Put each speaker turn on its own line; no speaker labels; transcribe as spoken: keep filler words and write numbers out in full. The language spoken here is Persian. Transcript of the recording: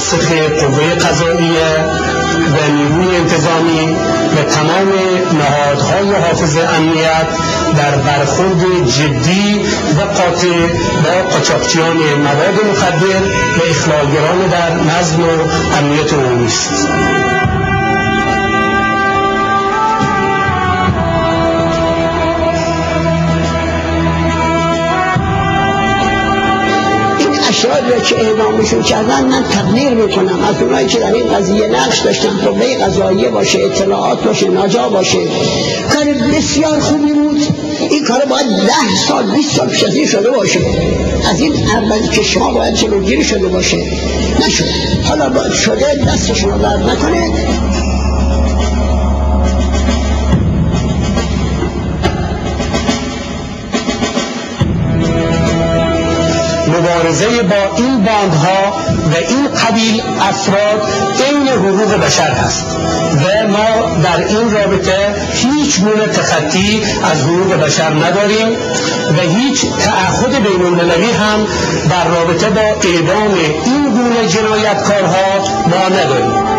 توسط قوه قضاییه و نیروی انتظامی و تمام نهادهای حافظ امنیت در برخورد جدی و قاطع با قاچاقچیان مواد مخدر و اخلالگران در نظم و امنیت عمومی است.
اشراری را که اعدامشون کردن من تقدیر میکنم از اونایی که در این قضیه نقش داشتن، قوه قضاییه باشه، اطلاعات باشه، ناجا باشه. کار بسیار خوبی بود. این کار باید ده سال بیست سال پیش از این شده باشه، از این اول که شما باید جلوگیری شده باشه، نشد. حالا باید شده، دستشون رو درد نکنه.
مبارزه با این باندها و این قبیل افراد عین حقوق بشر هست و ما در این رابطه هیچ گونه تخطی از حقوق بشر نداریم و هیچ تعهد بین المللی هم در رابطه با اعدام این گونه جنایتکارها ما نداریم.